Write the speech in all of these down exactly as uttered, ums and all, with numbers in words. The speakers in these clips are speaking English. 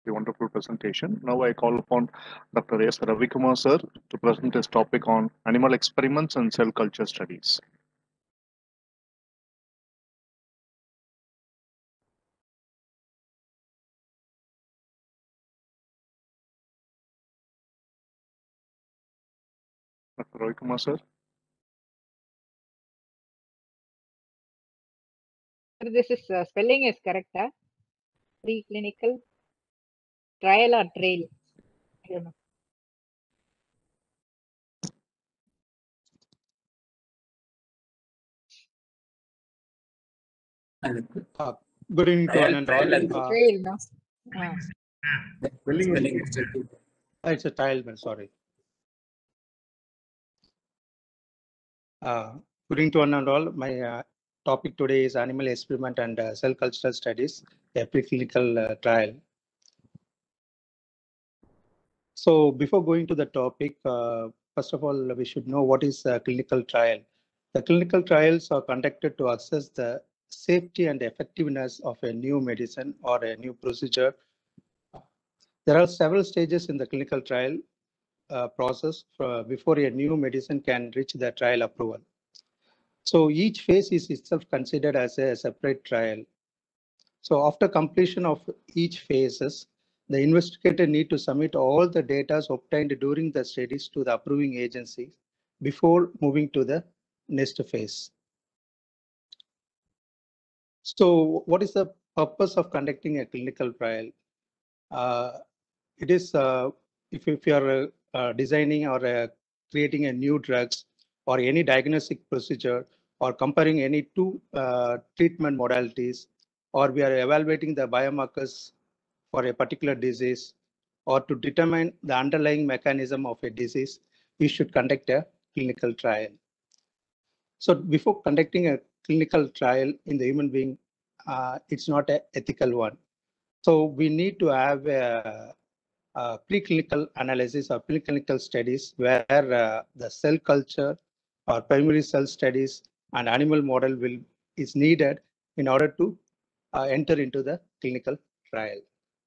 the wonderful presentation. Now I call upon Doctor S. Ravikumar sir to present his topic on animal experiments and cell culture studies. Doctor Ravikumar sir. This is uh, spelling is correct, huh? Preclinical trial or trail? I don't know. Uh, good evening to one and all. Uh, Trail, no? Ah. it's a trial, sorry. Uh, good evening to one and all. My uh, topic today is animal experiment and uh, cell cultural studies, a preclinical uh, trial. So before going to the topic, uh, first of all, we should know what is a clinical trial. The clinical trials are conducted to assess the safety and effectiveness of a new medicine or a new procedure. There are several stages in the clinical trial uh, process for, before a new medicine can reach the trial approval. So each phase is itself considered as a separate trial. So after completion of each phases, the investigator need to submit all the data obtained during the studies to the approving agency before moving to the next phase. So what is the purpose of conducting a clinical trial? Uh, it is uh, if, if you are uh, designing or uh, creating a new drugs or any diagnostic procedure or comparing any two uh, treatment modalities, or we are evaluating the biomarkers for a particular disease, or to determine the underlying mechanism of a disease, we should conduct a clinical trial. So before conducting a clinical trial in the human being, uh, it's not an ethical one. So we need to have a, a preclinical analysis or preclinical studies where uh, the cell culture or primary cell studies and animal model will is needed in order to uh, enter into the clinical trial.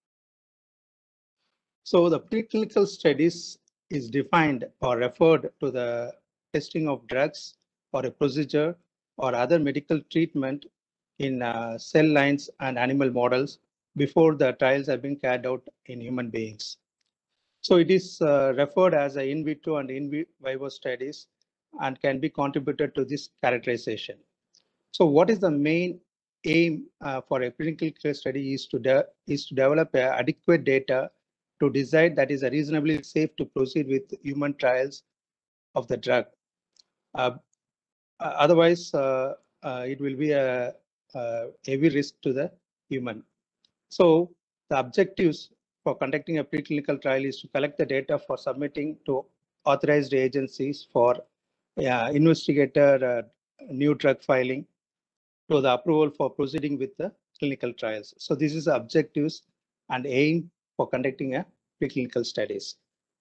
So the preclinical studies is defined or referred to the testing of drugs or a procedure or other medical treatment in uh, cell lines and animal models before the trials have been carried out in human beings. So it is uh, referred as a in vitro and in vivo studies and can be contributed to this characterization. So what is the main aim uh, for a preclinical study is to, de is to develop uh, adequate data to decide that is a reasonably safe to proceed with human trials of the drug. Uh, otherwise, uh, uh, it will be a, a heavy risk to the human. So the objectives for conducting a preclinical trial is to collect the data for submitting to authorized agencies for uh, investigator uh, new drug filing to the approval for proceeding with the clinical trials. So this is the objectives and aim for conducting a preclinical studies.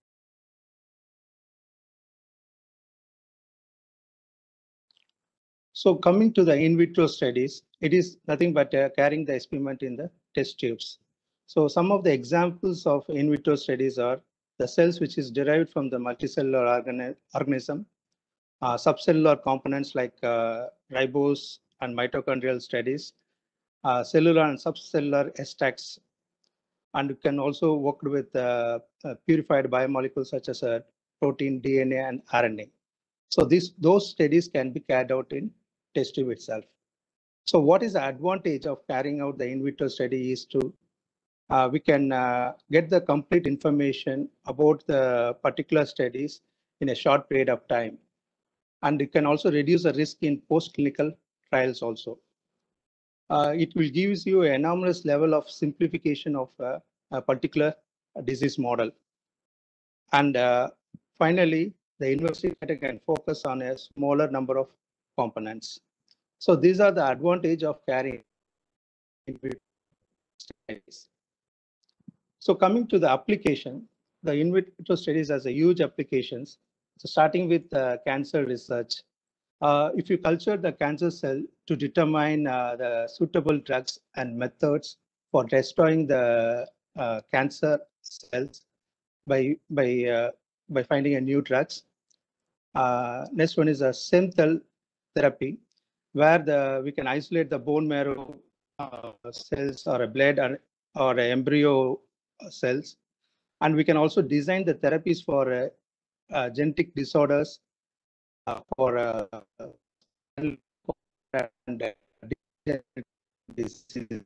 So coming to the in vitro studies, it is nothing but uh, carrying the experiment in the test tubes. So some of the examples of in vitro studies are the cells which is derived from the multicellular organi organism, uh, subcellular components like uh, ribose and mitochondrial studies, uh, cellular and subcellular extracts, and you can also work with uh, uh, purified biomolecules such as uh, protein, D N A, and R N A. So these those studies can be carried out in test tube itself. So what is the advantage of carrying out the in vitro study is to uh, we can uh, get the complete information about the particular studies in a short period of time, and it can also reduce the risk in post-clinical trials also. Uh, it will give you an enormous level of simplification of uh, a particular disease model. And uh, finally, the investigator can focus on a smaller number of components. So these are the advantage of carrying in vitro studies. So coming to the application, the in vitro studies has a huge applications. So starting with uh, cancer research, uh, if you culture the cancer cell to determine uh, the suitable drugs and methods for destroying the uh, cancer cells by by uh, by finding a new drugs. Uh, next one is a stem cell therapy, where the we can isolate the bone marrow uh, cells or a blood or, or a embryo cells, and we can also design the therapies for uh, uh, genetic disorders, uh, for uh, and uh, diseases.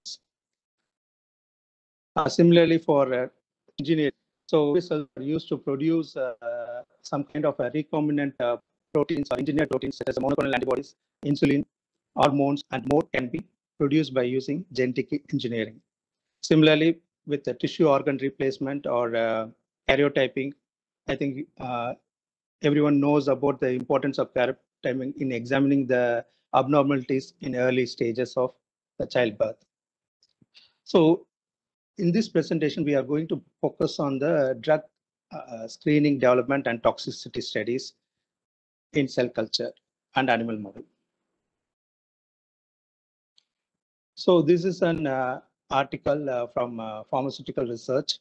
Uh, similarly, for uh, engineering, so these are used to produce uh, some kind of a recombinant uh, proteins or engineered proteins such as monoclonal antibodies, insulin, hormones, and more can be produced by using genetic engineering. Similarly, with the tissue organ replacement or uh, karyotyping, I think uh, everyone knows about the importance of karyotyping in examining the abnormalities in early stages of the childbirth. So in this presentation, we are going to focus on the drug uh, screening, development, and toxicity studies in cell culture and animal model. So this is an uh, article uh, from uh, Pharmaceutical Research.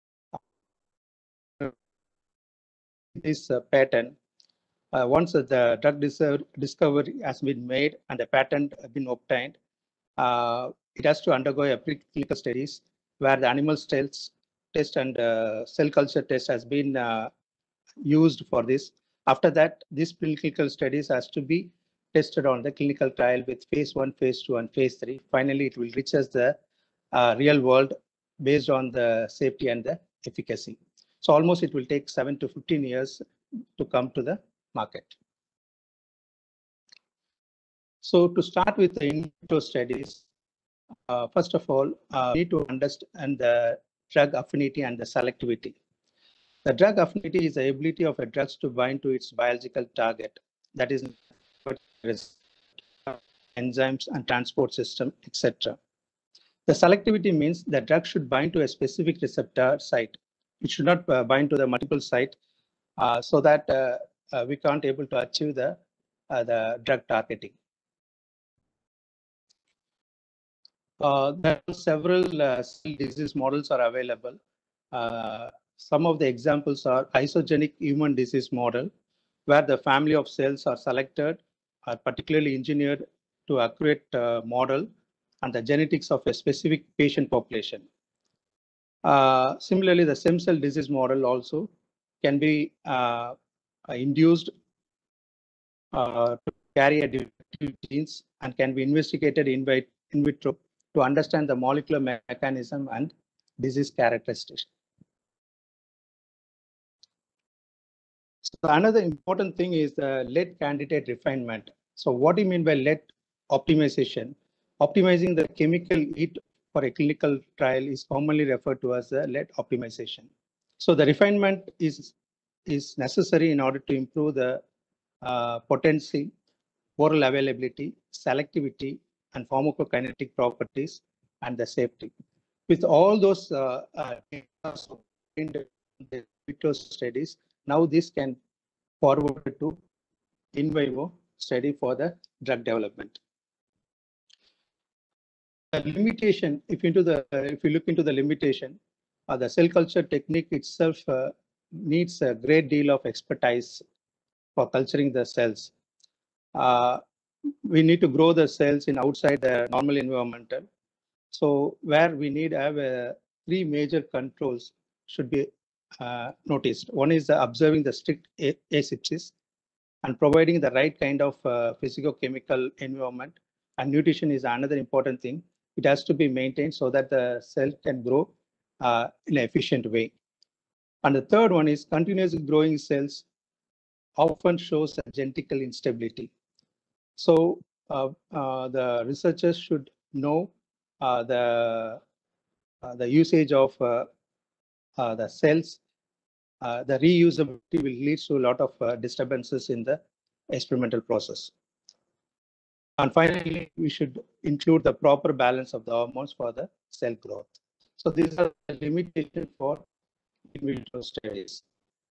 This uh, patent, uh, once the drug discovery has been made and the patent has been obtained, uh, it has to undergo a preclinical studies where the animal cells test and uh, cell culture test has been uh, used for this. After that, these preclinical studies has to be tested on the clinical trial with phase one, phase two, and phase three. Finally, it will reach us the uh, real world based on the safety and the efficacy. So almost it will take seven to fifteen years to come to the market. So to start with the in vitro studies, uh, first of all, uh, we need to understand the drug affinity and the selectivity. The drug affinity is the ability of a drug to bind to its biological target, that is enzymes and transport system, et cetera. The selectivity means the drug should bind to a specific receptor site. It should not uh, bind to the multiple site, uh, so that uh, uh, we can't able to achieve the uh, the drug targeting. Uh, there are several uh, cell disease models are available. Uh, some of the examples are isogenic human disease model, where the family of cells are selected, are particularly engineered to accurate uh, model and the genetics of a specific patient population. Uh, similarly, the stem cell disease model also can be uh, induced uh, to carry a defective genes and can be investigated in, in vitro to understand the molecular mechanism and disease characteristics. So another important thing is the lead candidate refinement. So what do you mean by lead optimization? Optimizing the chemical heat for a clinical trial is commonly referred to as the lead optimization. So the refinement is, is necessary in order to improve the uh, potency, oral availability, selectivity, and pharmacokinetic properties, and the safety. With all those uh, uh, in the vitro studies, now this can forward to in vivo study for the drug development. The limitation, if into the uh, if you look into the limitation, uh, the cell culture technique itself uh, needs a great deal of expertise for culturing the cells. Uh, we need to grow the cells in outside the normal environment. So where we need to have uh, three major controls should be uh, noticed. One is the observing the strict asepsis and providing the right kind of uh, physicochemical environment. And nutrition is another important thing. It has to be maintained so that the cell can grow uh, in an efficient way. And the third one is continuous growing cells often shows a genetical instability. So uh, uh, the researchers should know uh, the uh, the usage of uh, uh, the cells. Uh, the reusability will lead to a lot of uh, disturbances in the experimental process. And finally, we should include the proper balance of the hormones for the cell growth. So these are the limitations for in vitro studies.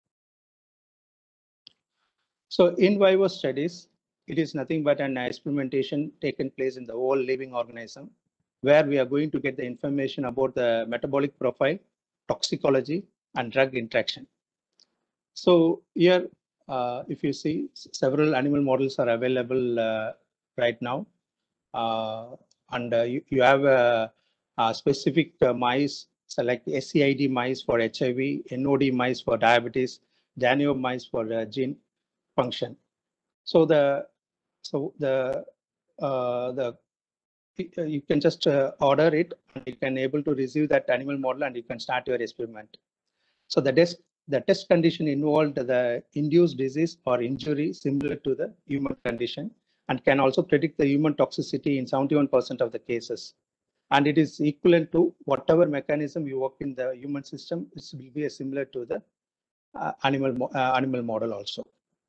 So in vivo studies, it is nothing but an experimentation taken place in the whole living organism. where we are going to get the information about the metabolic profile, toxicology, and drug interaction. So here, uh, if you see, several animal models are available uh, right now. Uh, and uh, you, you have a, a specific uh, mice, so like S C I D mice for H I V, N O D mice for diabetes, Danio mice for uh, gene function. So the so the uh, the you can just uh, order it, and you can able to receive that animal model, and you can start your experiment. So the test the test condition involved the induced disease or injury similar to the human condition, and can also predict the human toxicity in seventy-one percent of the cases. And it is equivalent to whatever mechanism you work in the human system. It will be similar to the uh, animal uh, animal model also.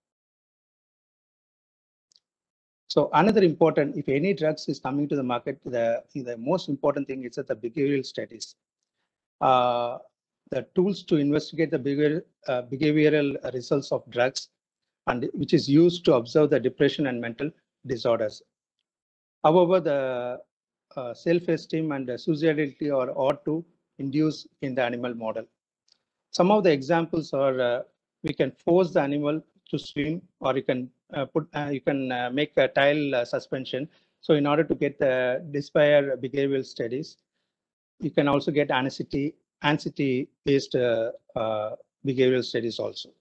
So another important, if any drugs is coming to the market, the, the most important thing is that the behavioral studies. Uh, the tools to investigate the behavior, uh, behavioral results of drugs, and which is used to observe the depression and mental disorders. However, the uh, self-esteem and the suicidality are ought to induce in the animal model. Some of the examples are uh, we can force the animal to swim, or you can uh, put uh, you can uh, make a tile uh, suspension. So in order to get the despair behavioral studies, you can also get anxiety anxiety based uh, uh, behavioral studies also.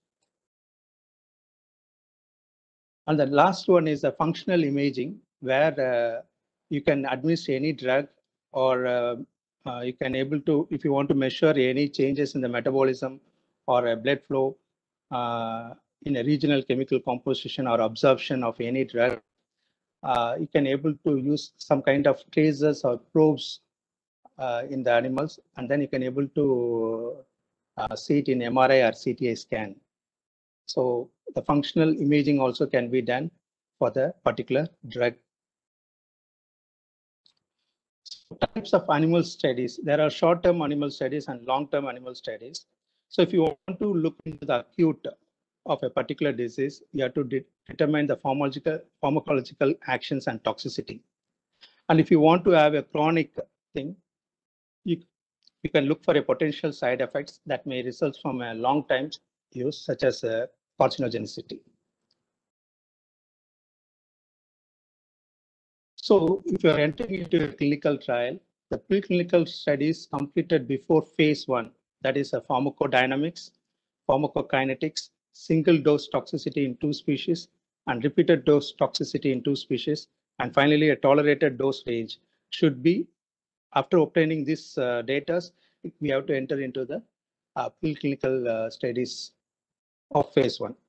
And the last one is the functional imaging, where uh, you can administer any drug, or uh, uh, you can able to, if you want to measure any changes in the metabolism or a blood flow uh, in a regional chemical composition or absorption of any drug, uh, you can able to use some kind of tracers or probes uh, in the animals, and then you can able to uh, see it in M R I or C T I scan. So the functional imaging also can be done for the particular drug. So types of animal studies. There are short-term animal studies and long-term animal studies. So if you want to look into the acute of a particular disease, you have to de determine the pharmacological, pharmacological actions and toxicity. And if you want to have a chronic thing, you, you can look for a potential side effects that may result from a long time use, such as uh, carcinogenicity. So if you are entering into a clinical trial, the preclinical studies completed before phase one, that is a pharmacodynamics, pharmacokinetics, single dose toxicity in two species, and repeated dose toxicity in two species, and finally a tolerated dose range should be, after obtaining this uh, data, we have to enter into the uh, preclinical uh, studies of phase one.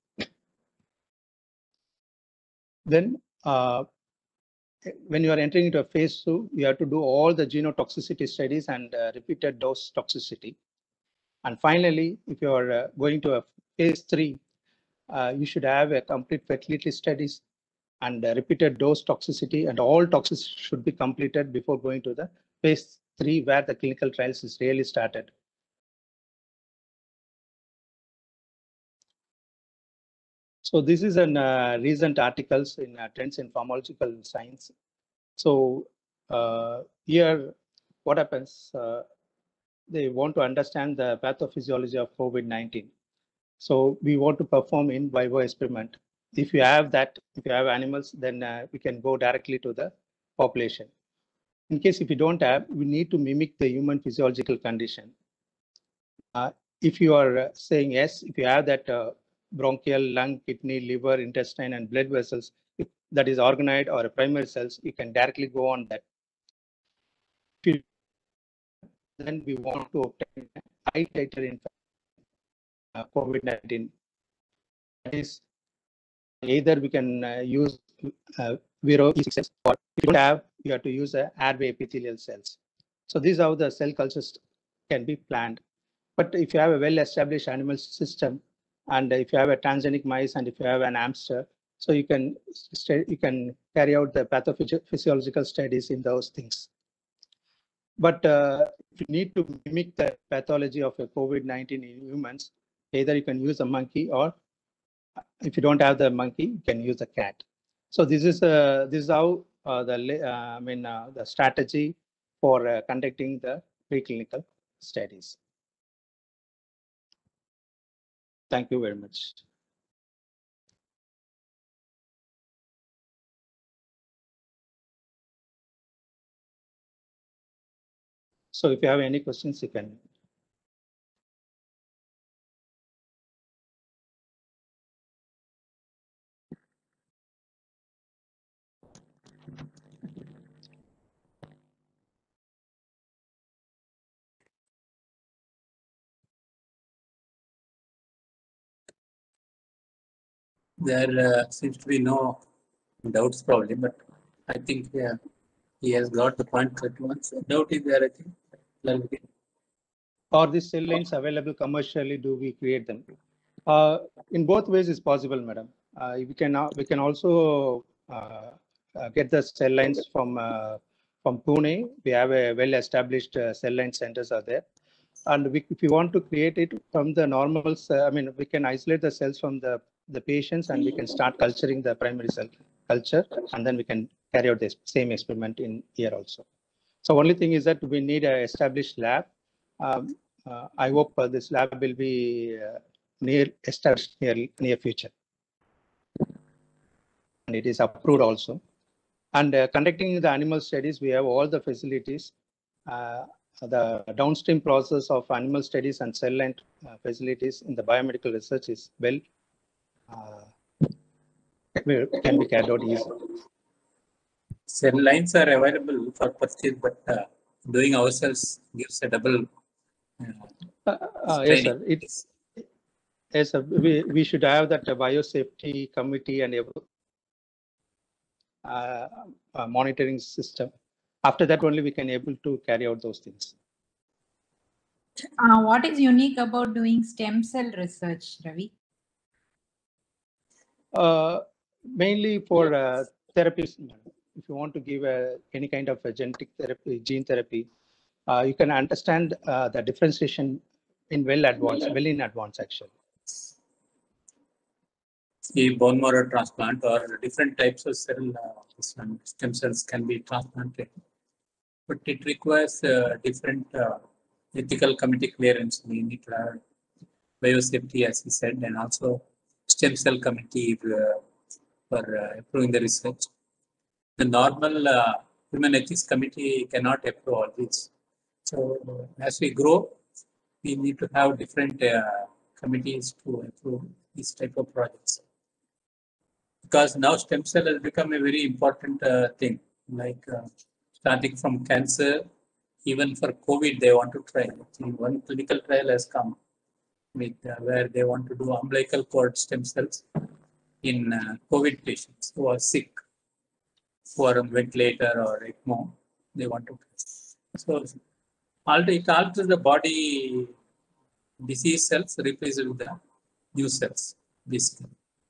Then uh, when you are entering into a phase two, you have to do all the genotoxicity studies and uh, repeated dose toxicity. And finally, if you are uh, going to a phase three, uh, you should have a complete fertility studies and uh, repeated dose toxicity, and all toxicity should be completed before going to the phase three, where the clinical trials is really started. So this is an uh, recent articles in uh, Trends in Pharmacological Science. So uh, here, what happens? Uh, they want to understand the pathophysiology of COVID nineteen. So we want to perform in vivo experiment. If you have that, if you have animals, then uh, we can go directly to the population. In case if you don't have, we need to mimic the human physiological condition. Uh, if you are uh, saying yes, if you have that uh, bronchial, lung, kidney, liver, intestine, and blood vessels, if that is organoid or primary cells, you can directly go on that. If you, then we want to obtain high titer infection, uh, COVID nineteen. That is, either we can uh, use uh, Vero E six cells, or if you don't have, you have to use uh, airway epithelial cells. So this is how the cell cultures can be planned. But if you have a well-established animal system, and if you have a transgenic mice, and if you have an hamster, so you can you can carry out the pathophysiological studies in those things. But uh, if you need to mimic the pathology of a COVID nineteen in humans, either you can use a monkey, or if you don't have the monkey, you can use a cat. So this is uh, this is how uh, the uh, I mean uh, the strategy for uh, conducting the preclinical studies. Thank you very much. So if you have any questions, you can. There uh, seems to be no doubts probably, but I think yeah, he has got the point correct. Once doubt is there, I think. Clarification. Are these cell lines available commercially? Do we create them? Uh, in both ways is possible, madam. Uh, we can uh, we can also uh, uh, get the cell lines from uh, from Pune. We have a well-established uh, cell line centers are there, and we, if you want to create it from the normal, uh, I mean, we can isolate the cells from the the patients, and we can start culturing the primary cell culture, and then we can carry out the same experiment in here also. So only thing is that we need an established lab. Um, uh, I hope uh, this lab will be uh, near established near near future, and it is approved also. And uh, conducting the animal studies, we have all the facilities. Uh, the downstream process of animal studies and cell line uh, facilities in the biomedical research is well uh, can be carried out easily. Cell lines are available for purchase, but uh, doing ourselves gives a double. Uh, Uh, uh, yes, sir. It, yes, sir. We, we should have that uh, biosafety committee and uh, uh, monitoring system. After that, only we can able to carry out those things. Uh, what is unique about doing stem cell research, Ravi? Uh, mainly for uh, therapies. If you want to give a, any kind of a genetic therapy, gene therapy, uh, you can understand uh, the differentiation in well advanced, well in advance actually. See, bone marrow transplant or different types of cell uh, stem cells can be transplanted, but it requires uh, different uh, ethical committee clearance. We need to have biosafety, as he said, and also stem cell committee uh, for uh, approving the research. The normal uh, human ethics committee cannot approve all these. So as we grow, we need to have different uh, committees to approve these type of projects. Because now stem cell has become a very important uh, thing, like uh, starting from cancer, even for COVID, they want to try. One clinical trial has come with uh, where they want to do umbilical cord stem cells in uh, COVID patients who are sick, who are on ventilator or ECMO. They want to. So it alters the body disease cells, replaces with the new cells. Basically.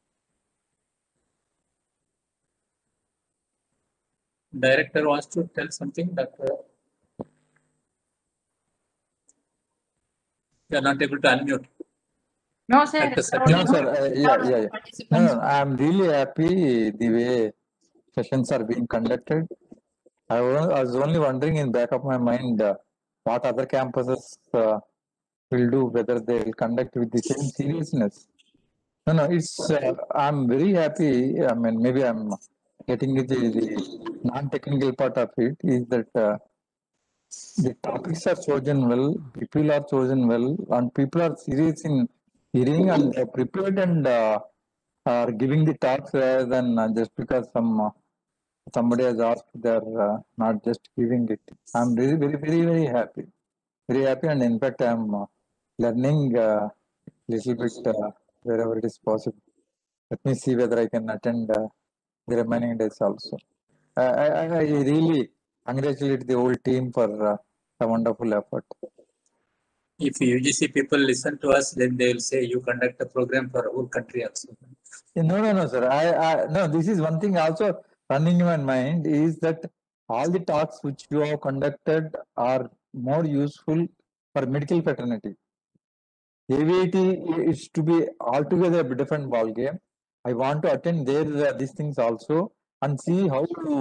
Director wants to tell something, Doctor. You are not able to unmute. No, sir. No, sir. Uh, yeah, yeah, yeah. No, no, I'm really happy the way sessions are being conducted. I was only wondering in back of my mind uh, what other campuses uh, will do, whether they will conduct with the same seriousness. No, no, it's, uh, I'm very happy. I mean, maybe I'm getting the, the non-technical part of it is that uh, the topics are chosen well, people are chosen well, and people are serious in hearing and uh, prepared and uh, are giving the talks rather than uh, just because some uh, somebody has asked, they're uh, not just giving it. I'm really very, very, very happy. Very happy, and in fact, I'm uh, learning a uh, little bit uh, wherever it is possible. Let me see whether I can attend uh, the remaining days also. I, I, I really congratulate the whole team for uh, a wonderful effort. If U G C people listen to us, then they will say you conduct a program for a whole country also. No, no, no, sir. I, I no. This is one thing also running in my mind is that all the talks which you have conducted are more useful for medical fraternity. A V I T is to be altogether a different ball game. I want to attend there uh, these things also and see how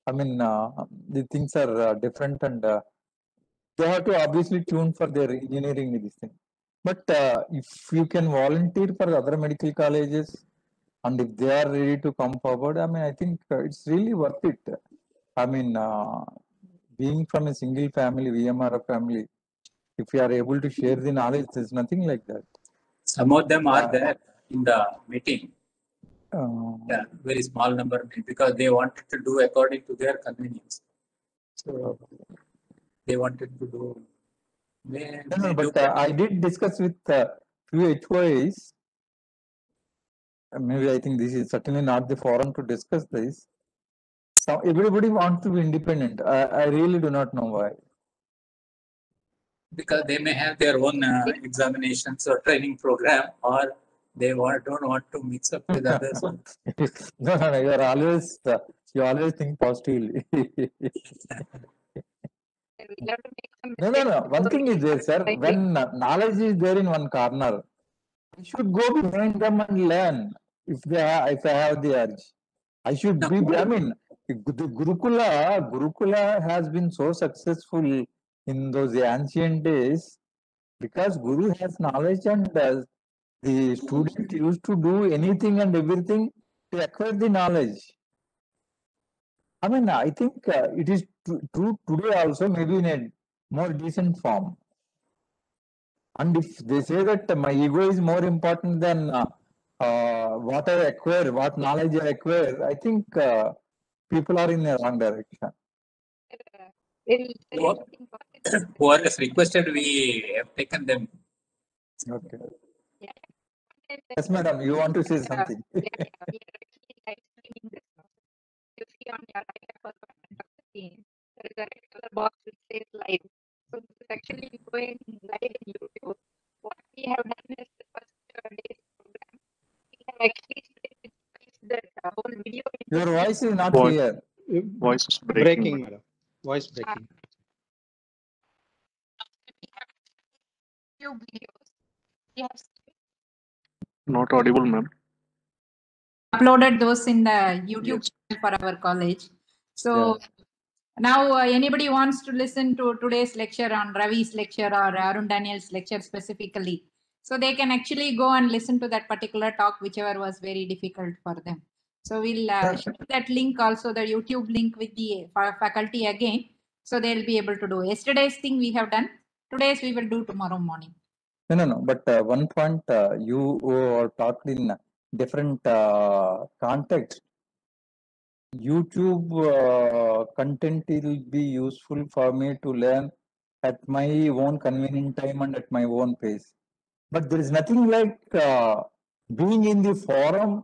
I mean, uh, the things are uh, different, and uh, they have to obviously tune for their engineering this thing. But uh, if you can volunteer for other medical colleges, and if they are ready to come forward, I mean, I think uh, it's really worth it. I mean, uh, being from a single family, V M R F family, if you are able to share the knowledge, there's nothing like that. Some of them are Uh, there in the meeting. Uh, Yeah, very small number because they wanted to do according to their convenience. So they wanted to do. They, no, they no, do but uh, I did discuss with uh, few H O Is. Uh, Maybe I think this is certainly not the forum to discuss this. So everybody wants to be independent. I, I really do not know why. because they may have their own uh, examinations or training program, or they want, don't want to mix up with others. No, no, no. You are always uh, you always think positively. We'll have to make some No, no, no. mistakes One before thing we is there, start sir. writing. When uh, knowledge is there in one corner, I should go behind them and learn. If they have, if I have the urge, I should No. be. I mean, the the Gurukula, Gurukula has been so successful in those ancient days because Guru has knowledge, and uh, the student used to do anything and everything to acquire the knowledge. I mean, I think uh, it is tr- true today also, maybe in a more decent form. And if they say that my ego is more important than uh, uh, what I acquire, what knowledge I acquire, I think uh, people are in the wrong direction. Uh, we'll say Who- anything positive. Whoever has requested, we have taken them. Okay. Yeah. Yes, madam, you want to say Uh, something? yeah, yeah, we are actually live streaming this now. You see on your right upper corner of the screen, there is a red color box which says live. So this is actually going live in YouTube. What we have done is the first uh, day's program. We have actually split that uh, whole video into Your three voice is not Voice, clear. voice is breaking. Breaking, madam. Voice breaking. few videos. We have Not audible, ma'am. Uploaded those in the YouTube Yes. channel for our college. So now uh, anybody wants to listen to today's lecture on Ravi's lecture or Arun Daniel's lecture specifically. So they can actually go and listen to that particular talk, whichever was very difficult for them. So we'll uh, share that link also, the YouTube link with the fa- faculty again. So they'll be able to do. Yesterday's thing we have done. Today's we will do tomorrow morning. No, no, no. But uh, one point uh, you uh, talked in different uh, context. YouTube uh, content will be useful for me to learn at my own convenient time and at my own pace. But there is nothing like uh, being in the forum,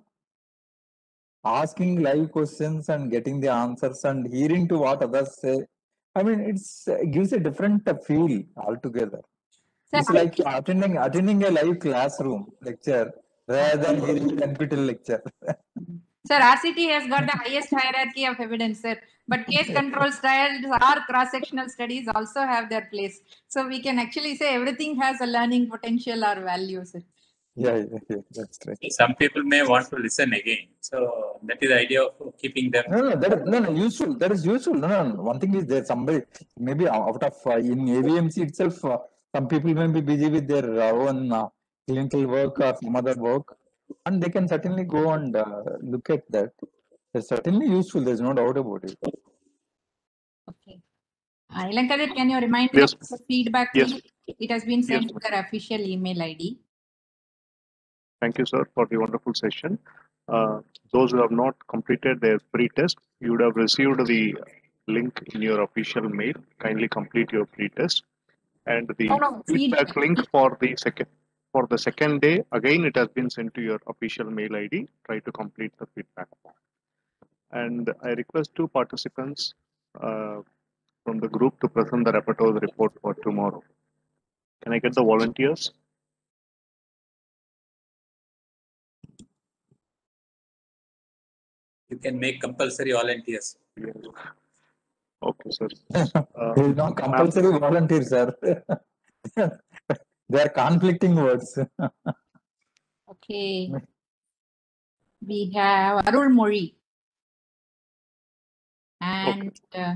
asking live questions and getting the answers and hearing to what others say. I mean, it's it gives a different uh, feel altogether. Sir, It's like attending attending a live classroom lecture rather than hearing an N P T E L lecture. Sir, R C T has got the highest hierarchy of evidence, sir. But case control styles or cross-sectional studies also have their place. So we can actually say everything has a learning potential or value, sir. Yeah, yeah, yeah, that's right. Some people may want to listen again. So that is the idea of keeping them. No, no, that is, no, no, useful. That is useful. No, no, no. One thing is there somebody maybe out of uh, in A V M C itself, uh, some people may be busy with their uh, own uh, clinical work or some other work, and they can certainly go and uh, look at that. It's certainly useful. There's no doubt about it. Okay. Uh, Ilankadir, can you remind me Yes. of the feedback Yes. link? It has been sent Yes. to their official email I D. Thank you, sir, for the wonderful session. Uh, those who have not completed their pre-test, you would have received the link in your official mail. Kindly complete your pre-test. And the Oh, no, feedback feedback. link for the second for the second day, again, it has been sent to your official mail I D. Try to complete the feedback form. And I request two participants uh, from the group to present the rapporteur's report for tomorrow. Can I get the volunteers? You can make compulsory volunteers. Yes. Okay, sir. Uh, There is no compulsory volunteer, sir. They are conflicting words. Okay. We have Arul Mori. and uh,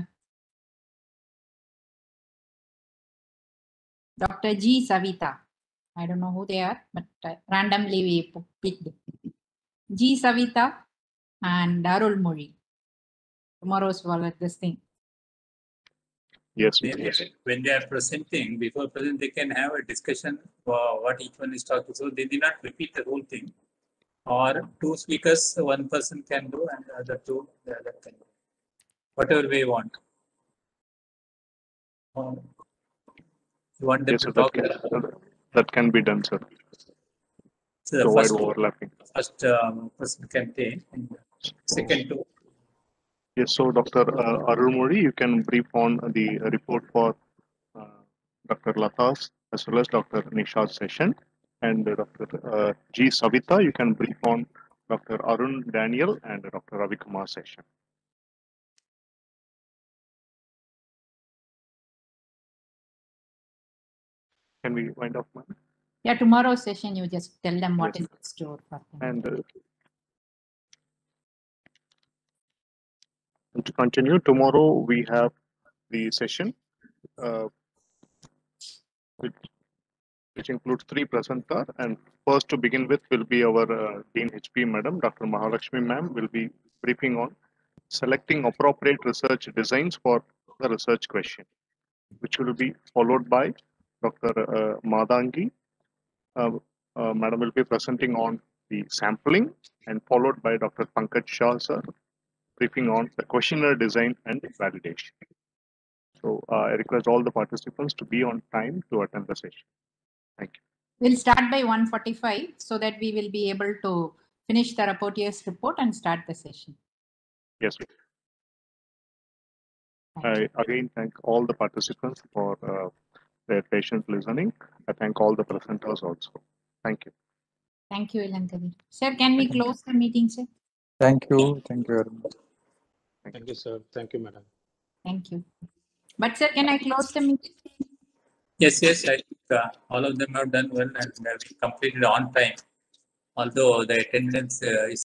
Doctor G. Savita. I don't know who they are, but uh, randomly we picked G. Savita and Darul Mori. Tomorrow's wallet, this thing. Yes, Maybe yes. when they are presenting, before present, they can have a discussion uh, what each one is talking. So they did not repeat the whole thing. Or two speakers, one person can do, and the other two, the other can do. Whatever we want. Um, you want them Yes, to sir, that talk. can, that can be done, sir, So the to avoid first, overlapping. first um, person can take, and second two. Yes, so Doctor Uh, Arulmozhi, you can brief on the report for uh, Doctor Lata's as well as Doctor Nisha's session, and uh, Doctor Uh, G. Savita, you can brief on Doctor Arun Daniel and Doctor Ravi Kumar's session. Can we wind up, ma'am? Yeah, tomorrow's session, you just tell them what Yes. is in store for them. And, uh, and to continue, tomorrow we have the session, uh, which, which includes three presenters. And first to begin with will be our uh, Dean H P Madam, Doctor Mahalakshmi Ma'am, will be briefing on selecting appropriate research designs for the research question, which will be followed by Doctor Uh, Madangi. Uh, uh, Madam will be presenting on the sampling, and followed by Doctor Pankaj Shah, sir, briefing on the questionnaire design and validation. So uh, I request all the participants to be on time to attend the session. Thank you. We'll start by one forty-five so that we will be able to finish the rapporteur's report and start the session. Yes. Thank I you. again thank all the participants for uh, their patient listening. I thank all the presenters also. Thank you. Thank you, Ilankavir. Sir, can we close the meeting, sir? Thank you. Thank you very much. Thank you, sir. Thank you, madam. Thank you. But sir, can I close the meeting? Yes, yes, I think uh, all of them have done well and uh, we completed on time. Although the attendance uh, is